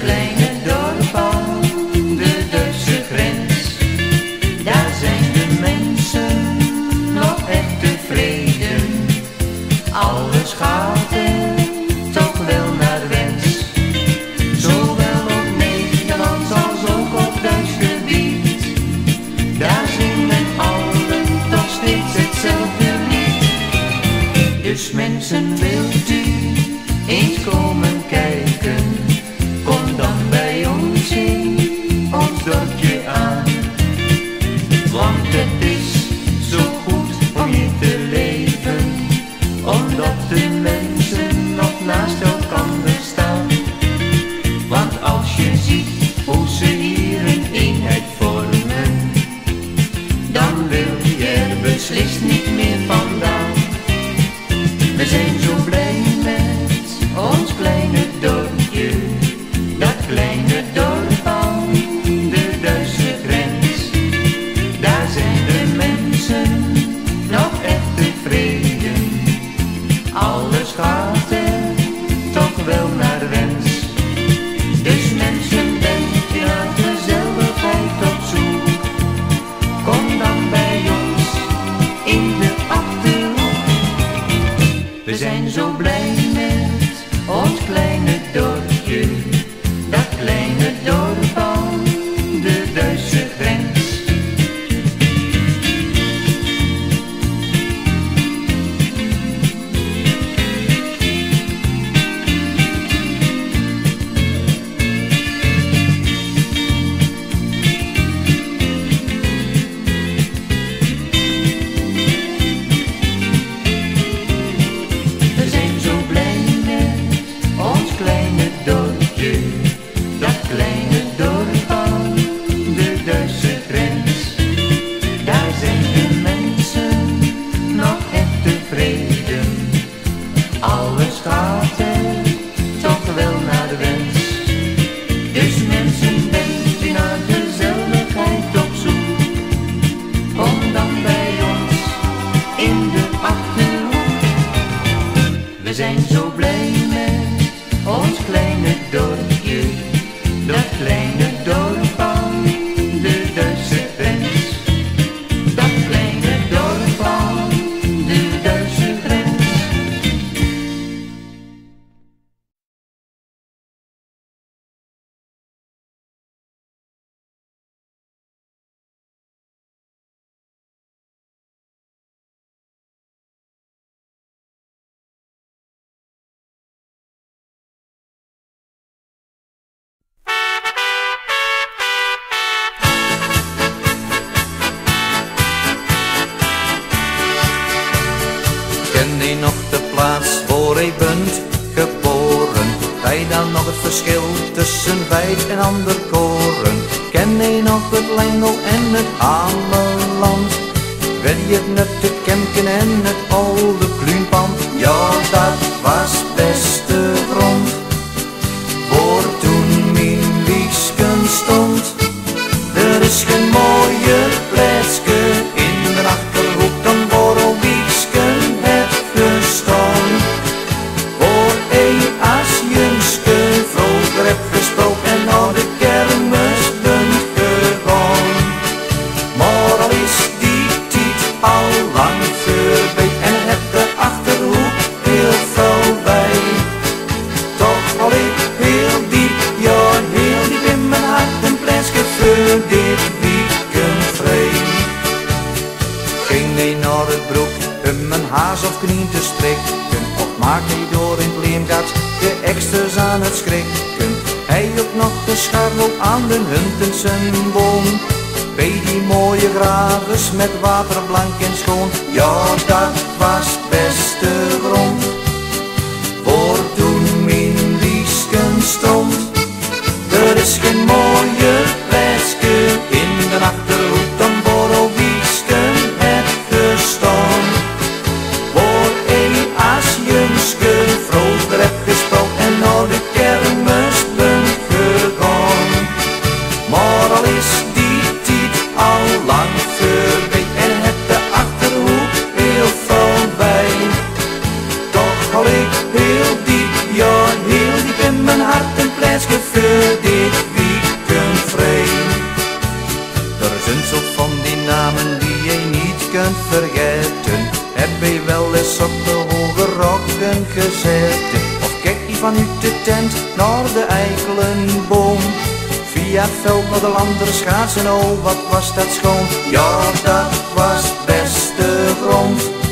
kleine dorp aan de Duitse grens, daar zijn de mensen nog echt tevreden. Alles gaat er toch wel naar wens, zowel op Nederlands als ook op Duits gebied. Daar zingen allen toch steeds hetzelfde lied. Dus mensen, wilt u eens komen kijken, kom dan bij ons in ons dorpje aan. Want het is zo goed om hier te leven, omdat de mensen nog naast elkaar staan. Want als je ziet hoe ze hier een eenheid vormen, dan wil je er beslist niet meer vandaan. We zijn zo blij met ons kleine dorpje, dat kleine dorp aan de Duitse grens. Daar zijn de mensen nog echt tevreden, alles gaat er toch wel naar wens. Dus mensen, bent u naar gezelligheid op zoek, kom dan bij ons in de Achterhoek. We zijn zo blij met ons kleine dorpje, dat kleine dorp aan de Duitse grens. We zijn zo blij met ons kleine dorpje, dat kleine dorp aan de Duitse grens. Daar zijn de mensen nog echt tevreden, alles gaat er toch wel naar wens. Dus mensen, bent u naar gezelligheid op zoek, kom dan bij ons in de Achterhoek. We zijn zo blij met ons kleine dorpje, dat kleine dorp aan de Duitse grens. Dat kleine dorp aan de Duitse grens. Ken je nog de plaats waar je bent geboren? Weet je dan nog het verschil tussen wijd en ander koren? Ken je nog het Lengel en het Ameland? Weet je het nutte Kemken en het oude Kluunpand? Ja, dat was beste grond, voor toen mijn wiesken stond. Er is geen mooier plaatsje in de Achterhoek dan waar al wiesken het gestaan. Voor een als jongske vroeger heb gesproken en naar de kermis bent gegaan. Maar al is die tijd al lang voorbij en heb de Achterhoek heel veel bij. Toch al ik heel diep, ja heel diep in mijn hart een plaatsje voor dit weekend vrij. Ging niet naar het broek om mijn haas of knie te spreken, of maak niet door in het leemgat je extra's aan het schrikken. Hij ook nog de scharrel aan de Huntensenboom, bij die mooie gravers met waterblank en schoon. Ja, dat was beste grond, voor toen mijn wiesken stond. Er is geen mooier plaatsje in de Achterhoek dan waar al wiesken het gestaan. Voor een als jongske vroeger heb gesproken en naar de kermis bent gegaan. Maar al is die tijd al lang voorbij en heb de Achterhoek heel veel bij. Toch al ik heel diep, ja heel diep in mijn hart een plaatsje voor via het veld naar de landeren schaatsen. Oh, wat was dat schoon, ja, dat was beste grond.